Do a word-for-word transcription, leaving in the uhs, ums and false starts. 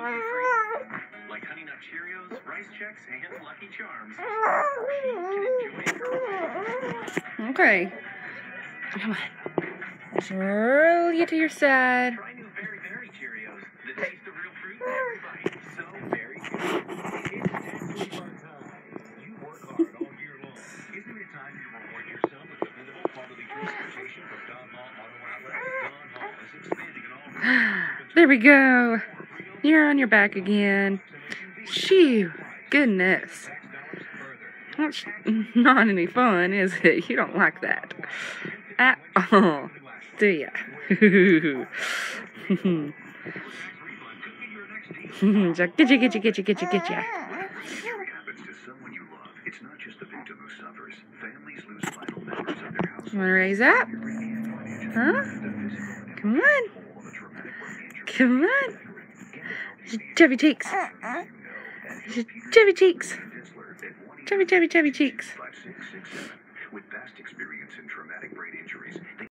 Like Honey Nut Cheerios, Rice Chex, and Lucky Charms. Okay. Come on. Just roll you to your side. Try new Very Very Cheerios. The taste of real fruit in every bite. So very good. It's time to work hard. You work hard all year long. Isn't it time you reward yourself with dependable quality transportation from Don Hall Auto Outlet? Don Hall is expanding in all. There we go. You're on your back again. Shoo. Goodness. That's not any fun, is it? You don't like that at all, do ya? So, get you, get you, get you, get you, get you. You want to raise up? Huh? Come on. Come on. Chubby cheeks. Chubby cheeks. Chubby, chubby, chubby cheeks. With vast experience in traumatic brain